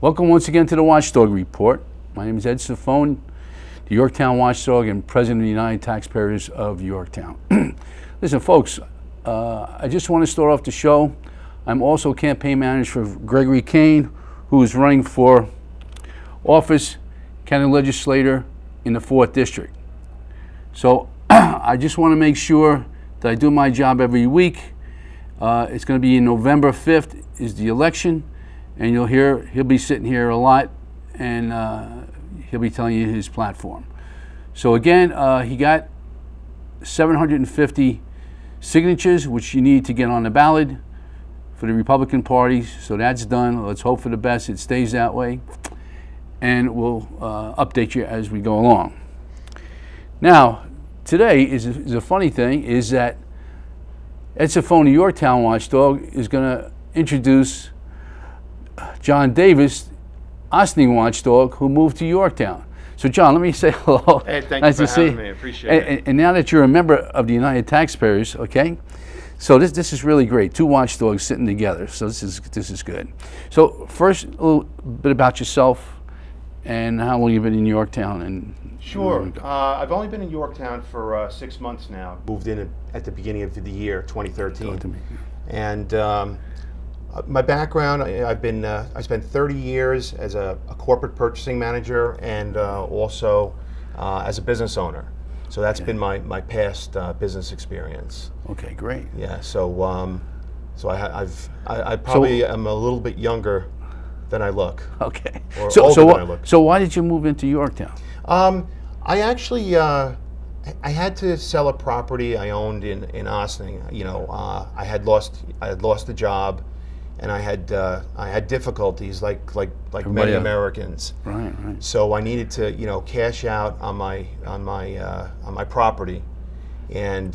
Welcome once again to the Watchdog Report. My name is Ed Safone, the Yorktown Watchdog and President of the United Taxpayers of Yorktown. Listen, folks, I just want to start off the show. I'm also campaign manager for Gregory Kane, who is running for office, county legislator in the 4th District. So I just want to make sure that I do my job every week. It's going to be in November 5th is the election. And he'll be sitting here a lot, and he'll be telling you his platform. So again, he got 750 signatures, which you need to get on the ballot for the Republican Party. So that's done. Let's hope for the best. It stays that way. And we'll update you as we go along. Now, today is a funny thing, is that Ed Safone, the Yorktown Watchdog, is going to introduce John Davis, Ossining Watchdog, who moved to Yorktown. So, John, let me say hello. Hey, thank nice you to for see having me. I appreciate it. And now that you're a member of the United Taxpayers, okay? So this is really great. 2 watchdogs sitting together. So this is good. So first, a little bit about yourself and how long you've been in Yorktown. And Sure. I've only been in Yorktown for 6 months now. Moved in at the beginning of the year, 2013. Talk to me. And my background, I spent 30 years as a corporate purchasing manager and also as a business owner. So that's been my past business experience. Okay, great. Yeah. So I probably am a little bit younger than I look. Okay. Or older than I look. So why did you move into Yorktown? I actually I had to sell a property I owned in Ossining. You know, I had lost the job, and I had difficulties like many Americans. Right. So I needed to cash out on my property, and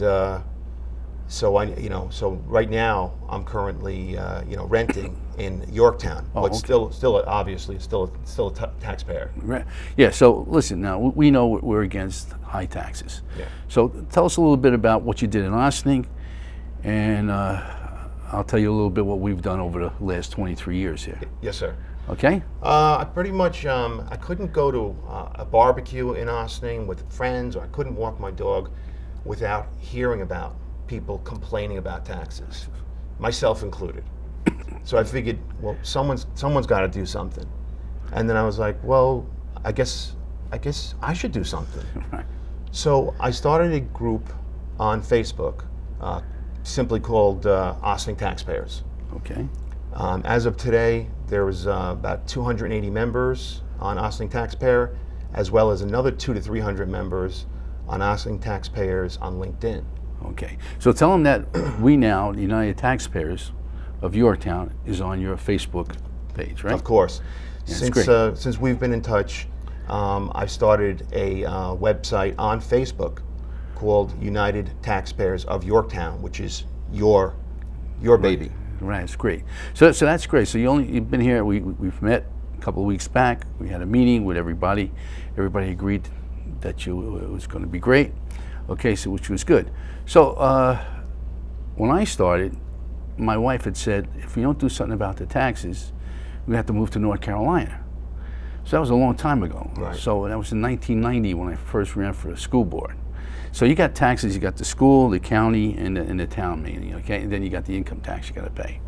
so right now I'm currently renting in Yorktown, but still obviously still a taxpayer. Right. Yeah. So listen, now we know we're against high taxes. Yeah. So tell us a little bit about what you did in Ossining, and I'll tell you a little bit what we've done over the last 23 years here. Yes, sir. Okay. I pretty much I couldn't go to a barbecue in Ossining with friends, or I couldn't walk my dog without hearing about people complaining about taxes, myself included. So I figured, well, someone's got to do something, and then I was like, well, I guess I should do something. Right. So I started a group on Facebook, simply called Ossining Taxpayers. Okay. As of today, there was about 280 members on Ossining Taxpayer, as well as another 200 to 300 members on Ossining Taxpayers on LinkedIn. Okay. So tell them that we now, the United Taxpayers of Yorktown, is on your Facebook page, right? Of course. Yeah, since we've been in touch, I started a website on Facebook called United Taxpayers of Yorktown, which is your baby. Right, it's great. So that's great. So you've been here. We've met a couple of weeks back. We had a meeting with everybody. Everybody agreed that it was going to be great. Okay, so which was good. So when I started, my wife had said, if we don't do something about the taxes, we have to move to North Carolina. So that was a long time ago. Right. So that was in 1990 when I first ran for the school board. So you got taxes, you got the school, the county, and the town meeting, okay? And then you got the income tax you got to pay.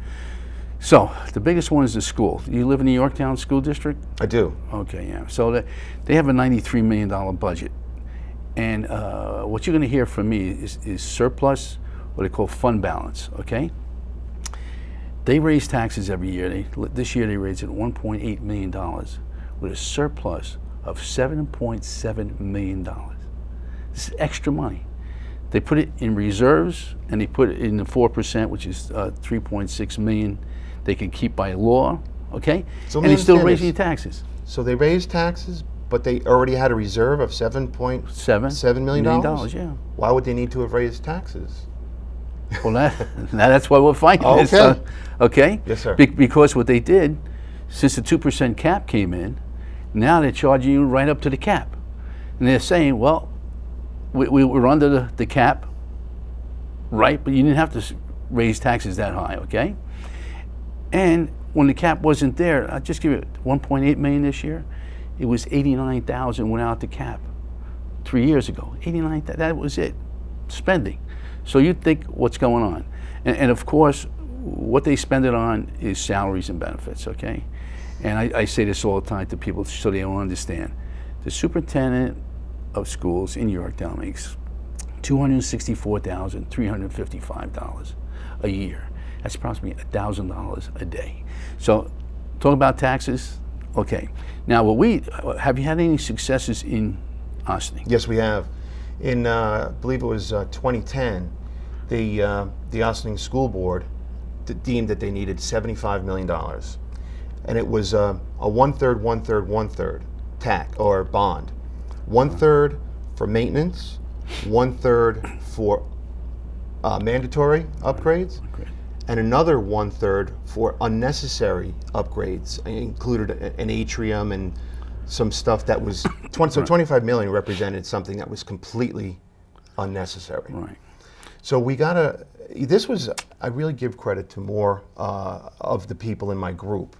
So the biggest one is the school. You live in the Yorktown School District? I do. Okay, yeah. So they have a $93 million budget. And what you're going to hear from me is surplus, what they call fund balance, okay? They raise taxes every year. This year they raised it $1.8 million with a surplus of $7.7 million. This is extra money. They put it in reserves, and they put it in the 4%, which is $3.6 million. They can keep by law, okay? So and they're still raising taxes. So they raised taxes, but they already had a reserve of $7.7 million? Yeah. Why would they need to have raised taxes? Well, that's why we're fighting this. Okay? Yes, sir. Because what they did, since the 2% cap came in, now they're charging you right up to the cap. And they're saying, well, we're under the cap, right? But you didn't have to raise taxes that high, okay? And when the cap wasn't there, I'll just give you 1.8 million this year. It was 89,000 without the cap 3 years ago. 89,000, that was it, spending. So you'd think what's going on. And of course, what they spend it on is salaries and benefits, okay? And I say this all the time to people so they don't understand. The superintendent of schools in Yorktown makes $264,355 a year. That's approximately $1,000 a day. So talk about taxes, okay. Now, have you had any successes in Ossining? Yes, we have. In, I believe it was 2010, the Ossining School Board deemed that they needed $75 million. And it was a one-third, one-third, one-third or bond. One-third for maintenance, one-third for mandatory upgrades, and another one-third for unnecessary upgrades. It included an atrium and some stuff that was, so 25 million represented something that was completely unnecessary. Right. So I really give credit to more of the people in my group,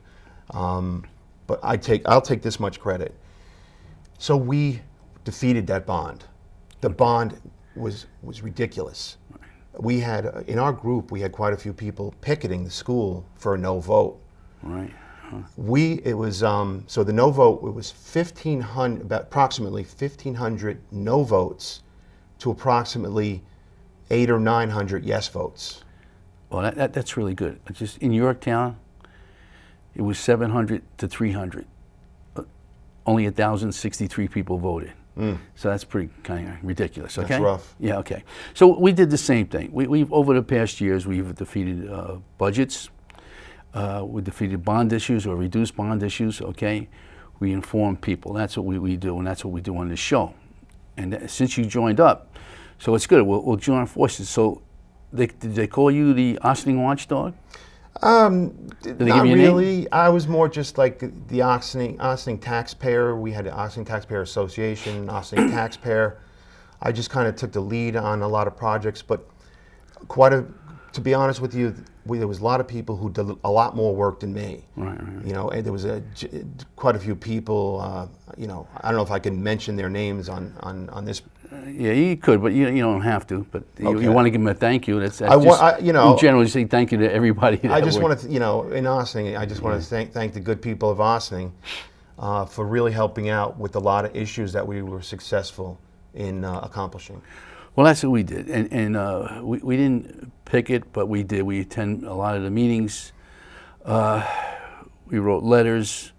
but I'll take this much credit. So we defeated that bond. The bond was ridiculous. We had, in our group, we had quite a few people picketing the school for a no vote. Right. Huh. So the no vote, it was approximately 1,500 no votes to approximately 800 or 900 yes votes. Well, that's really good. Just in Yorktown, it was 700 to 300. Only 1,063 people voted. So that's pretty kind of ridiculous. Okay. That's rough. Yeah. Okay. So we did the same thing. We've over the past years we've defeated budgets. We defeated bond issues or reduced bond issues. Okay. We inform people. That's what we do, and that's what we do on this show. And since you joined up, so it's good. We'll join forces. So did they call you the Ossining Watchdog? Did they give you a really. Name? I was more just like the Ossining Taxpayer. We had the Ossining Taxpayer Association, Ossining Taxpayer. I just kind of took the lead on a lot of projects, but to be honest with you, there was a lot of people who did a lot more work than me. Right. You know, and there was quite a few people. You know, I don't know if I can mention their names on this. Yeah, you could, but you don't have to. But okay. You want to give them a thank you. That's you know, we generally say thank you to everybody. I just want to, in Ossining, I just want to thank the good people of Ossining for really helping out with a lot of issues that we were successful in accomplishing. Well, that's what we did, and we didn't pick it, but we did. We attend a lot of the meetings. We wrote letters.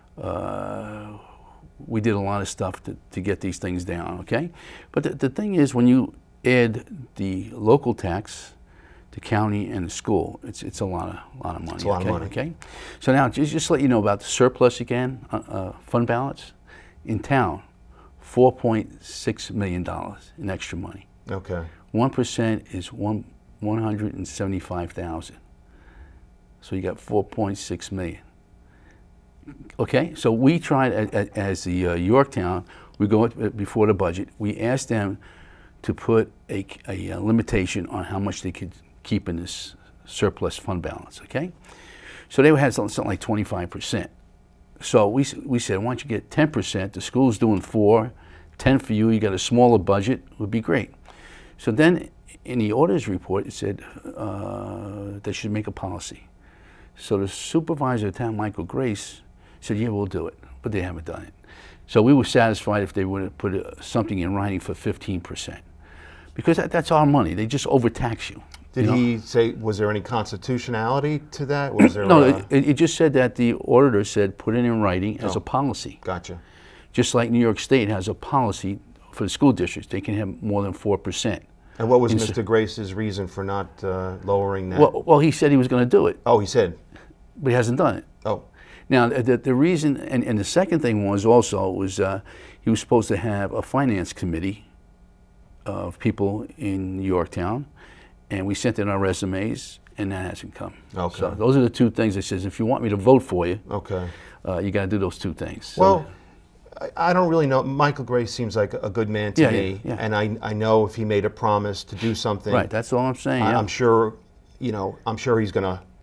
We did a lot of stuff to get these things down, okay? But the thing is, when you add the local tax, the county, and the school, it's a lot of money. It's a lot of money. Okay? So now, just to let you know about the surplus again, fund balance in town, $4.6 million in extra money. Okay. 1% is 175,000. So you got 4.6 million. Okay, so we tried as the Yorktown, we go before the budget, we asked them to put a limitation on how much they could keep in this surplus fund balance, okay? So they had something like 25%. So we said, why don't you get 10%, the school's doing 4, 10 for you, you got a smaller budget, would be great. So then in the auditors report, it said they should make a policy. So the supervisor of town, Michael Grace, said, yeah, we'll do it, but they haven't done it. So we were satisfied if they would have put something in writing for 15%. Because that's our money. They just overtax you. Did he say, was there any constitutionality to that? Was there no, it just said that the auditor said put it in writing as a policy. Gotcha. Just like New York State has a policy for the school districts. They can have more than 4%. And what was Mr. Grace's reason for not lowering that? Well, he said he was going to do it. Oh, he said? But he hasn't done it. Oh. Now, the reason, and the second thing was he was supposed to have a finance committee of people in Yorktown, and we sent in our resumes, and that hasn't come. Okay. So those are the two things that says, if you want me to vote for you, okay, you got to do those two things. So, well, I don't really know. Michael Grace seems like a good man to me, and I know if he made a promise to do something. Right, that's all I'm saying. I'm sure, I'm sure he's going to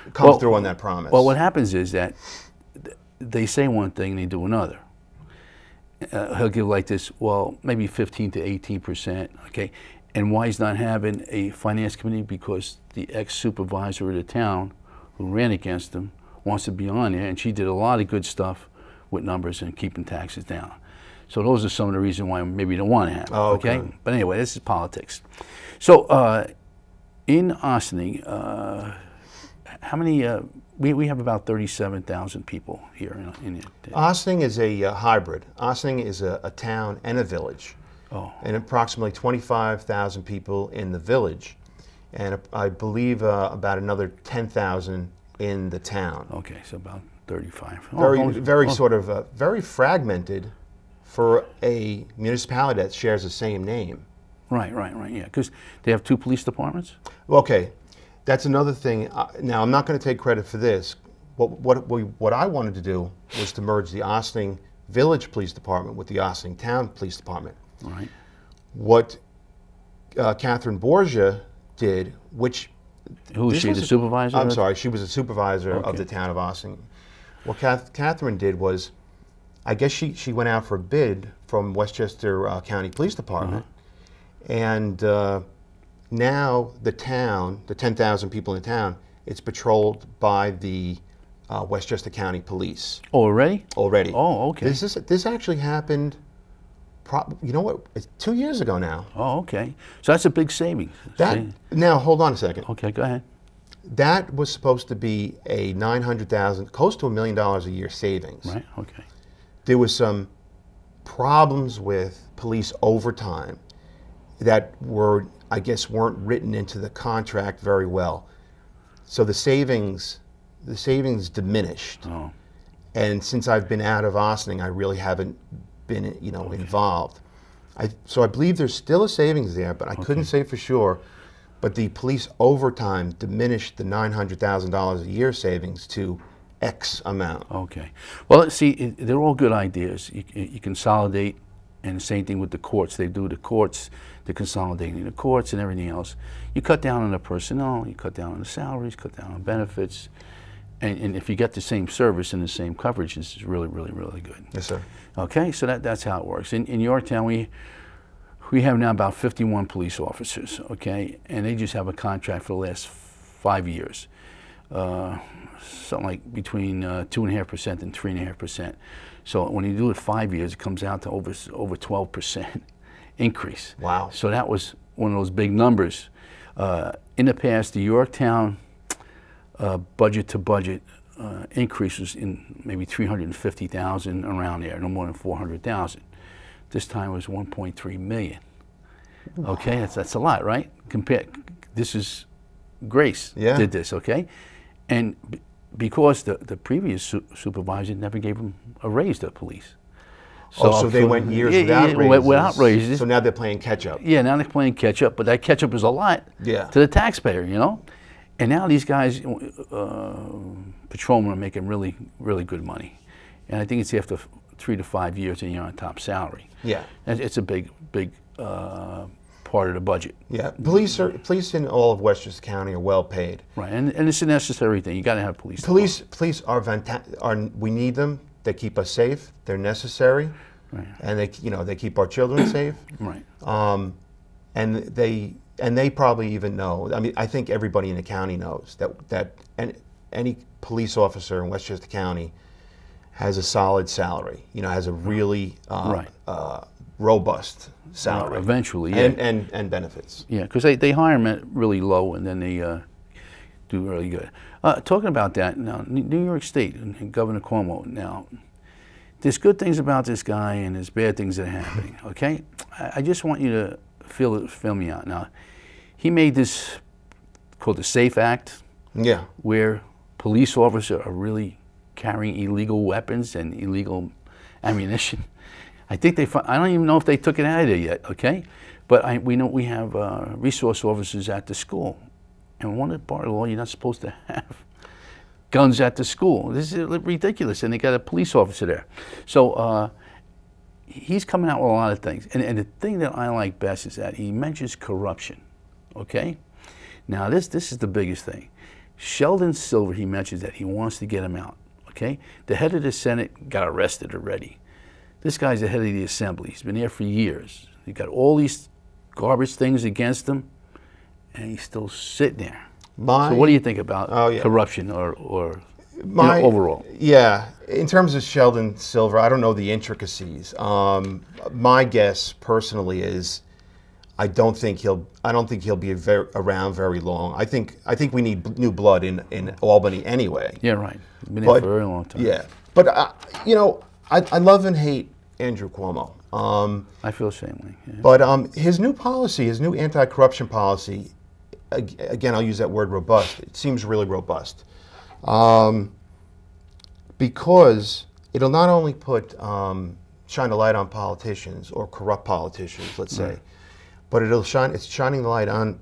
come through on that promise. Well, what happens is that they say one thing and they do another. He'll give like this, well, maybe 15 to 18%, okay? And why he's not having a finance committee? Because the ex-supervisor of the town who ran against him wants to be on there, and she did a lot of good stuff with numbers and keeping taxes down. So those are some of the reasons why maybe you don't want to have it, okay? But anyway, this is politics. So in Ossining, how many, we have about 37,000 people here in it. Ossining is a hybrid. Ossining is a town and a village. Oh. And approximately 25,000 people in the village. And I believe about another 10,000 in the town. Okay, so about 35. Very fragmented for a municipality that shares the same name. Right, yeah, because they have 2 police departments? Okay, that's another thing. Now, I'm not going to take credit for this. What I wanted to do was to merge the Ossining Village Police Department with the Ossining Town Police Department. Right. What Catherine Borgia did, which... Who was she, the supervisor? I'm sorry, she was a supervisor of the town of Ossining. What Catherine did was, I guess she went out for a bid from Westchester County Police Department, and now the town, the 10,000 people in the town, it's patrolled by the Westchester County Police. Oh, already? Already. Oh, okay. This actually happened, you know what, it's 2 years ago now. Oh, okay. So that's a big savings. Now, hold on a second. Okay, go ahead. That was supposed to be a $900,000, close to $1 million a year savings. Right, okay. There was some problems with police overtime that were, I guess, weren't written into the contract very well. So the savings diminished. Oh. And since I've been out of Ossining, I really haven't been, involved. So I believe there's still a savings there, but I couldn't say for sure. But the police overtime diminished the $900,000 a year savings to X amount. Okay. Well, see, they're all good ideas. You consolidate, and the same thing with the courts. They do the courts, they're consolidating the courts and everything else. You cut down on the personnel, you cut down on the salaries, cut down on benefits, and if you get the same service and the same coverage, it's really, really, really good. Yes, sir. Okay, so that's how it works. In Yorktown, we have now about 51 police officers, okay, and they just have a contract for the last 5 years. Something like between 2.5% and 3.5%. So when you do it 5 years, it comes out to over 12% increase. Wow. So that was one of those big numbers. In the past, the Yorktown budget to budget increase was in maybe 350,000 around there, no more than 400,000. This time it was 1.3 million. Okay, that's a lot, right? This is Grace did this, okay? And because the previous supervisor never gave them a raise to the police. So they went years without raises. So now they're playing catch up. Yeah, now they're playing catch up, but that catch up is a lot to the taxpayer, And now these guys, patrolmen, are making really, really good money. And I think it's after 3 to 5 years and you're on top salary. Yeah. And it's a big part of the budget. Yeah, police in all of Westchester County are well paid. Right, and it's a necessary thing. You got to have police. Police are fantastic. We need them. They keep us safe. They're necessary, right. And they keep our children safe. Right. And they probably even know. I mean, I think everybody in the county knows that any police officer in Westchester County has a solid salary. Has a really robust salary. Eventually, yeah. And benefits. Yeah, because they hire them at really low, and then they do really good. Talking about that, now, New York State and Governor Cuomo, now, there's good things about this guy and there's bad things that are happening, okay? I just want you to feel me out. Now, he made this called the SAFE Act, where police officers are really carrying illegal weapons and illegal ammunition. I think I don't even know if they took it out of there yet, okay? But we know we have resource officers at the school. And one part of the law, you're not supposed to have guns at the school. This is ridiculous, and they got a police officer there. So he's coming out with a lot of things. And the thing that I like best is that he mentions corruption, okay? Now, this is the biggest thing. Sheldon Silver, he mentions that he wants to get him out, okay? The head of the Senate got arrested already. This guy's the head of the Assembly. He's been there for years. He got all these garbage things against him, and he's still sitting there. So what do you think about corruption or overall? Yeah, in terms of Sheldon Silver, I don't know the intricacies. My guess personally is I don't think he'll be around very long. I think we need new blood in Albany anyway. Yeah, right. Been there for a very long time. Yeah, but you know, I love and hate Andrew Cuomo. I feel the same way. Yeah. But his new policy, his new anti-corruption policy, again, I'll use that word robust. It seems really robust. Because it'll not only shine a light on politicians or corrupt politicians, let's say, but it's shining the light on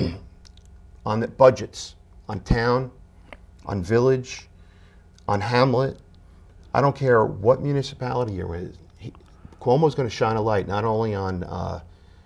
on the budgets, on town, on village, on hamlet. I don't care what municipality you're in. Cuomo's going to shine a light not only on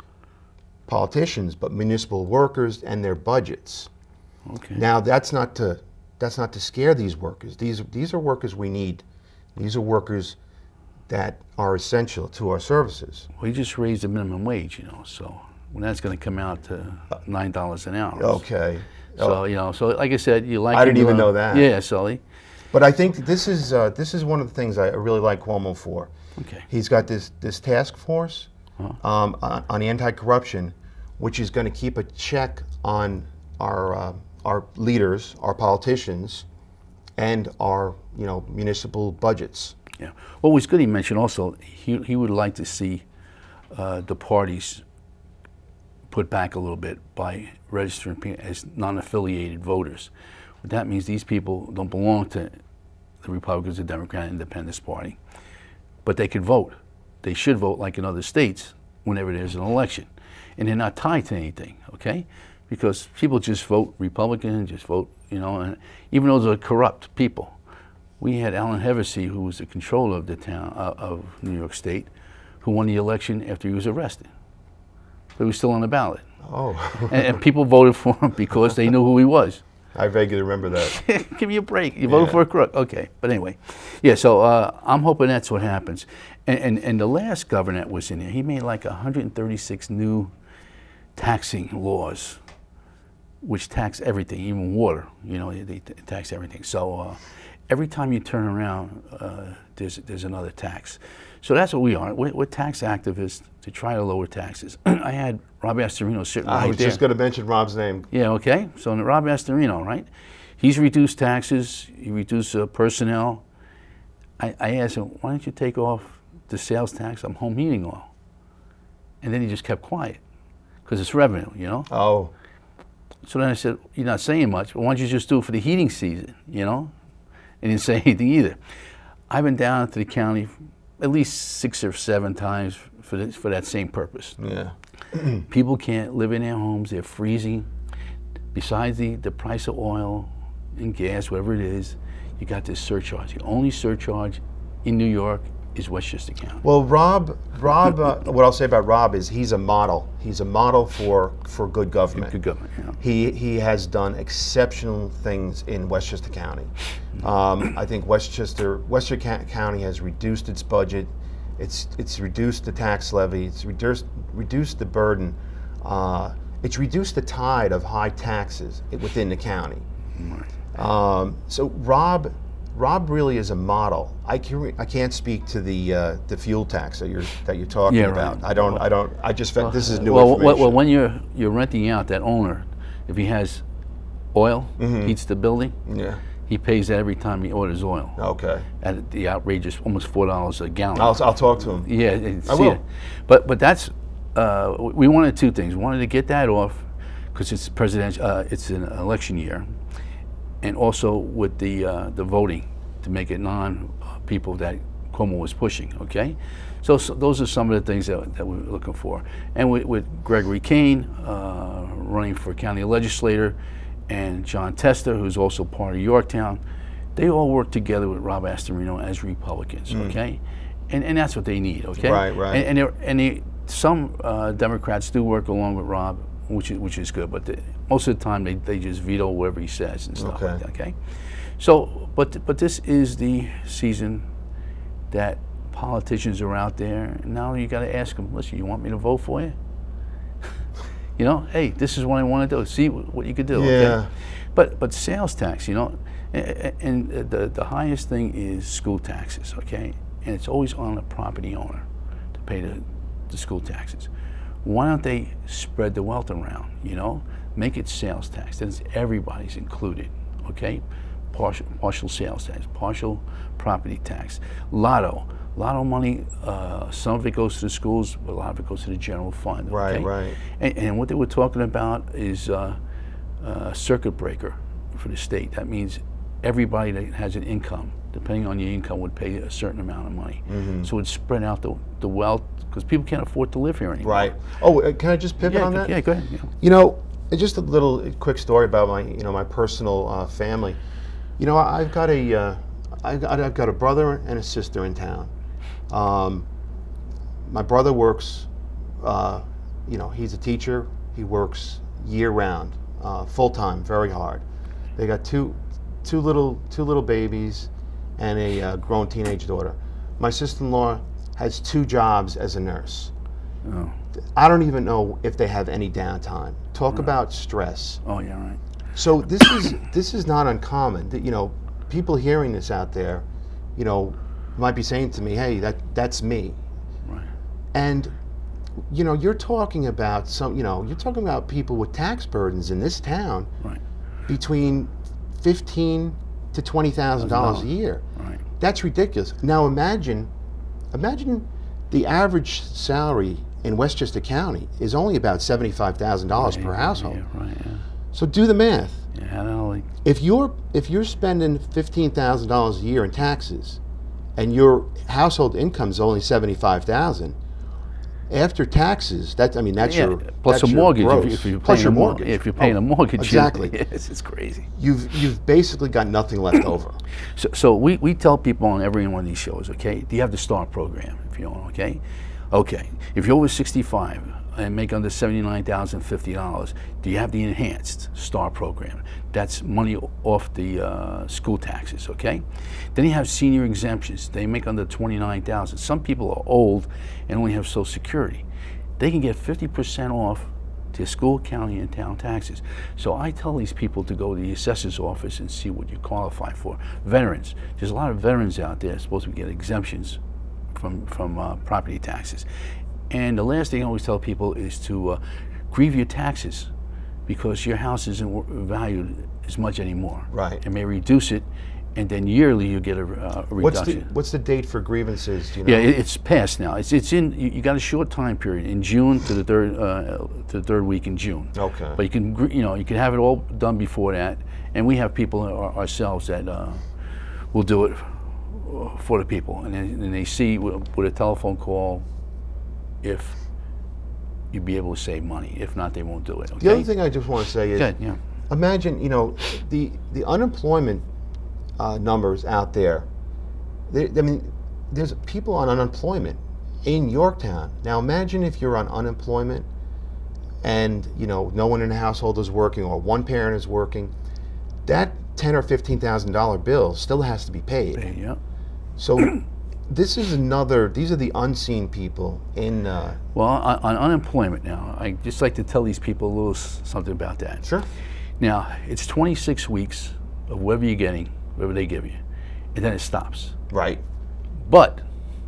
politicians but municipal workers and their budgets. Okay. Now that's not to scare these workers. These are workers we need. These are workers that are essential to our services. Well, he just raised the minimum wage, you know, so when that's going to come out to $9 an hour. Okay. So you know, so like I said, you like. I didn't even know that. Yeah, Sully. But I think this is one of the things I really like Cuomo for. Okay. He's got this task force on anti-corruption, which is going to keep a check on our leaders, our politicians, and our municipal budgets. Yeah. What was good, he mentioned also he would like to see the parties put back a little bit by registering as non-affiliated voters. What that means, these people don't belong to the Republicans, the Democrat, Independence Party, but they could vote. They should vote like in other states whenever there's an election, and they're not tied to anything. Okay. Because people just vote Republican, just vote, you know, and even though they're corrupt people. We had Alan Hevesy, who was the controller of the town of New York State, who won the election after he was arrested. But he was still on the ballot. Oh. and people voted for him because they knew who he was. I vaguely remember that. Give me a break. You voted for a crook. Okay. But anyway, yeah, so I'm hoping that's what happens. And the last governor that was in here, he made like 136 new taxing laws, which tax everything, even water. You know, they tax everything. So every time you turn around, there's another tax. So that's what we are. We're tax activists to try to lower taxes. I had Rob Astorino sitting right there. I was just going to mention Rob's name. Yeah, okay. So Rob Astorino, right? He's reduced taxes. He reduced personnel. I asked him, why don't you take off the sales tax on home heating oil? And then he just kept quiet because it's revenue, you know? Oh. So then I said, you're not saying much, but why don't you just do it for the heating season, you know? And he didn't say anything either. I've been down to the county at least 6 or 7 times for that same purpose. Yeah. People can't live in their homes, they're freezing. Besides the price of oil and gas, whatever it is, you got this surcharge. The only surcharge in New York is Westchester County. Well, Rob, what I'll say about Rob is he's a model. He's a model for good government. Good government, yeah. He has done exceptional things in Westchester County. I think Westchester County has reduced its budget. It's reduced the tax levy. It's reduced the burden. It's reduced the tide of high taxes within the county. Right. So Rob really is a model. I can't speak to the fuel tax that you're talking about. Right. I just felt this is new information. Well, when you're renting out, that owner, if he has oil, heats the building. Yeah. He pays that every time he orders oil. Okay. At the outrageous, almost $4 a gallon. I'll talk to him. Yeah, I will. But that's we wanted 2 things. We wanted to get that off because it's presidential. It's an election year. And also with the voting to make it non-people that Cuomo was pushing, okay? So those are some of the things that we're looking for. And with Gregory Kane running for county legislator, and John Tester, who's also part of Yorktown, they all work together with Rob Astorino as Republicans, okay? And that's what they need, okay? Right. And some Democrats do work along with Rob which is good. But most of the time they just veto whatever he says and stuff Okay. like that. Okay. So, but this is the season that politicians are out there. And now you got to ask them. Listen, you want me to vote for you? You know, hey, this is what I want to do. See what you could do. Yeah. Okay? But sales tax, you know, and the highest thing is school taxes. Okay, and it's always on the property owner to pay the school taxes. Why don't they spread the wealth around? You know, make it sales tax. Then everybody's included. Okay, partial sales tax, partial property tax, lotto money. Some of it goes to the schools, but a lot of it goes to the general fund. Right, okay? right. And what they were talking about is circuit breaker for the state. That means everybody that has an income, depending on your income, would pay a certain amount of money. So it'd spread out the wealth, because people can't afford to live here anymore. Right. Oh, can I just pivot on that? Yeah, go ahead. Yeah. You know, just a little quick story about my personal family. You know, I've got a brother and a sister in town. My brother works. You know, he's a teacher. He works year round, full time, very hard. They got two little babies and a grown teenage daughter. My sister-in-law has 2 jobs as a nurse. Oh. I don't even know if they have any downtime. Talk about stress. Oh, yeah, right. So this is not uncommon. That, you know, people hearing this out there, you know, might be saying to me, "Hey, that's me." Right. And you know, you're talking about people with tax burdens in this town, Right. between $15,000 to $20,000 a year. Right. That's ridiculous. Now imagine the average salary in Westchester County is only about $75,000 per household. Yeah, right. Yeah. So do the math. Yeah, I know. Like, If you're spending $15,000 a year in taxes, and your household income is only $75,000, after taxes, that's your plus that's a your mortgage. gross. If you're Plus paying your a mortgage. if you're paying a mortgage, exactly. Yes, it's crazy. You've basically got nothing left over. So we tell people on every one of these shows, okay, do you have the STAR program if you want, okay? Okay, if you're over 65 and make under $79,050, do you have the enhanced STAR program? That's money off the school taxes, okay? Then you have senior exemptions. They make under $29,000. Some people are old and only have Social Security. They can get 50% off their school, county, and town taxes. So I tell these people to go to the assessor's office and see what you qualify for. Veterans, there's a lot of veterans out there supposed to get exemptions from property taxes. And the last thing I always tell people is to grieve your taxes, because your house isn't valued as much anymore. Right. It may reduce it, and then yearly you get a reduction. What's the date for grievances? Do you know? Yeah, it's passed now. It's in. You got a short time period in June to the third week in June. Okay. But you can have it all done before that, and we have people ourselves that will do it for the people, and then they see with a telephone call if you'd be able to save money. If not, they won't do it. Okay? The other thing I just want to say is, yeah. Imagine, you know, the unemployment numbers out there. I mean, there's people on unemployment in Yorktown. Now imagine if you're on unemployment and, you know, no one in the household is working, or one parent is working. That $10,000 or $15,000 bill still has to be paid. Yeah. So this is another. These are the unseen people in. Well, on unemployment now, I just like to tell these people a little something about that. Sure. Now, it's 26 weeks of whatever you're getting, whatever they give you, and then it stops. Right. But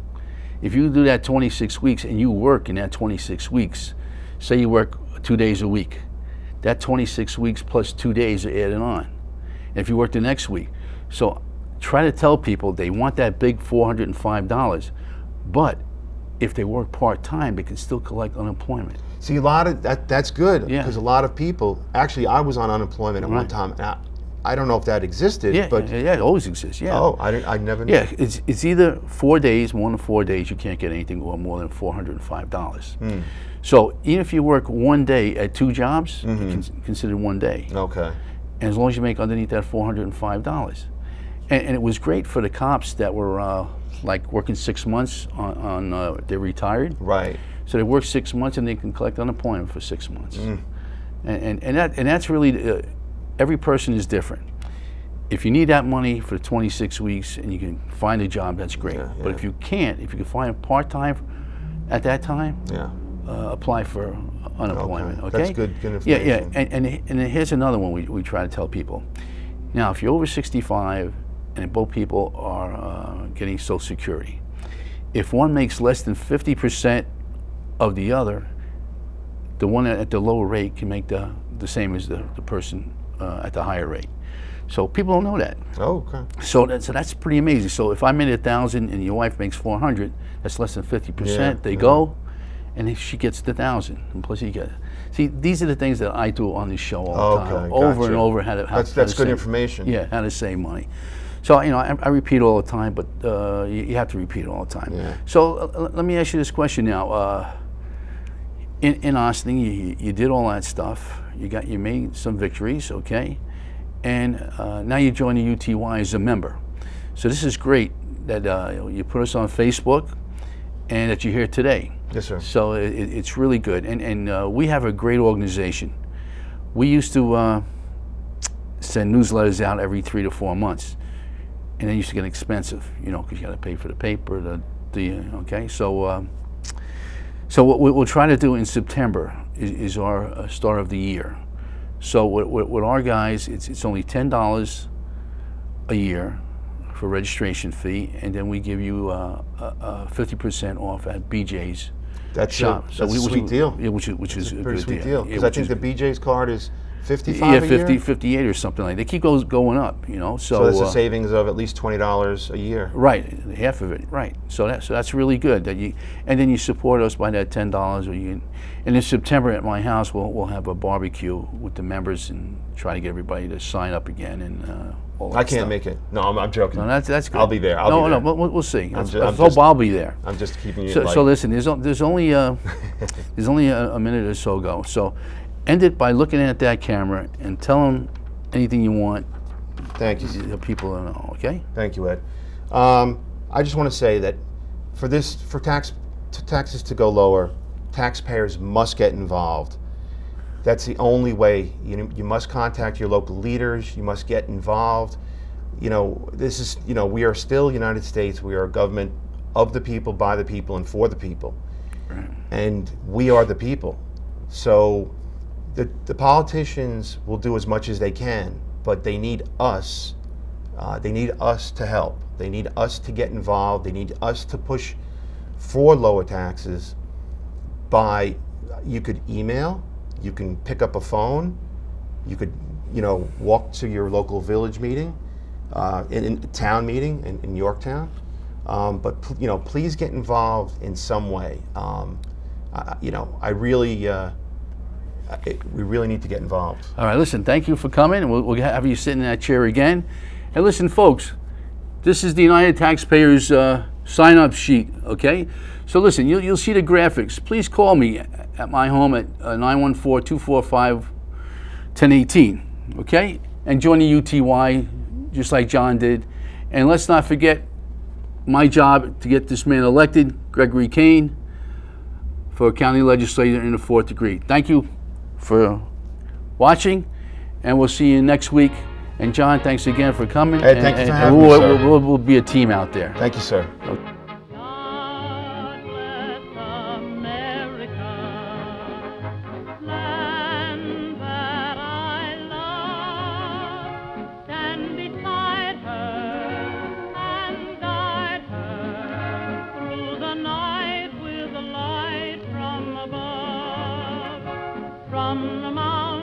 if you do that 26 weeks and you work in that 26 weeks, say you work 2 days a week, that 26 weeks plus 2 days are added on. And if you work the next week, so try to tell people they want that big $405, but if they work part-time, they can still collect unemployment. See, a lot of that's good, Yeah. because a lot of people. Actually, I was on unemployment at one time. And I don't know if that existed, Yeah, but yeah, it always exists. Yeah. oh, I never knew. Yeah, it's either 4 days, more than 4 days, you can't get anything, or more than $405. So even if you work 1 day at 2 jobs, it's considered 1 day. Okay. And as long as you make underneath that $405. And it was great for the cops that were like working 6 months they're retired. Right. So they work 6 months and they can collect unemployment for 6 months. And that's really, every person is different. If you need that money for 26 weeks and you can find a job, that's great. Yeah, yeah. But if you can't, if you can find part-time at that time, Yeah. Apply for unemployment. Okay. That's good information. Yeah, yeah. And here's another one we try to tell people. Now, if you're over 65 and both people are getting Social Security, if one makes less than 50% of the other, the one at the lower rate can make the same as the person at the higher rate. So people don't know that. Oh, okay. So that's pretty amazing. So if I made 1,000 and your wife makes 400, that's less than 50%. Yeah, They go, and she gets the 1,000, and plus you get. See, these are the things that I do on this show all the time, over and over. That's good information. Yeah, how to save money. So I repeat all the time, but you have to repeat it all the time. Yeah. So let me ask you this question now. In Austin, you did all that stuff. You made some victories, okay? And now you join the U.T.Y as a member. So this is great that you put us on Facebook and that you're here today. Yes, sir. So it's really good. And we have a great organization. We used to send newsletters out every 3 to 4 months. And they used to get expensive, because you got to pay for the paper, okay? So what we'll try to do in September is our start of the year. So with our guys, it's only $10 a year for registration fee, and then we give you 50% off at BJ's shop. That's a sweet deal. Yeah, which is a pretty good sweet deal. Because I think the BJ's card is 55 yeah, a year? 58 or something like that. They keep going up, So that's a savings of at least $20 a year. Right, half of it, right. So that's really good that and then you support us by that $10, and in September at my house we'll have a barbecue with the members and try to get everybody to sign up again and all that I can't stuff. make it. No, I'm joking. No, that's good. I'll be there. No, we'll see. I hope I'll be there. I'm just keeping you So listen, there's only a minute or so ago. So end it by looking at that camera and tell them anything you want. Thank you. The people to know, okay? Thank you, Ed. I just want to say that for taxes to go lower, taxpayers must get involved. That's the only way. You must contact your local leaders. You must get involved. This is, we are still United States. We are a government of the people, by the people, and for the people. Right. And we are the people. So the politicians will do as much as they can, but they need us. They need us to help. They need us to get involved. They need us to push for lower taxes you could email, you can pick up a phone, you could, walk to your local village meeting, in town meeting in Yorktown. But please get involved in some way. We really need to get involved. All right, listen, thank you for coming, and we'll have you sitting in that chair again. And listen, folks, this is the United Taxpayers sign-up sheet, okay? So listen, you'll see the graphics. Please call me at my home at 914-245-1018, okay? And join the U.T.Y. just like John did. And let's not forget my job to get this man elected, Gregory Kane, for county legislator in the 4th degree. Thank you for watching, and we'll see you next week. And John, thanks again for coming. Hey, thank you for having me, sir. We'll be a team out there. Thank you, sir. God bless America, land that I love. Stand beside her and guide her through the night with the light from above, from the mountains.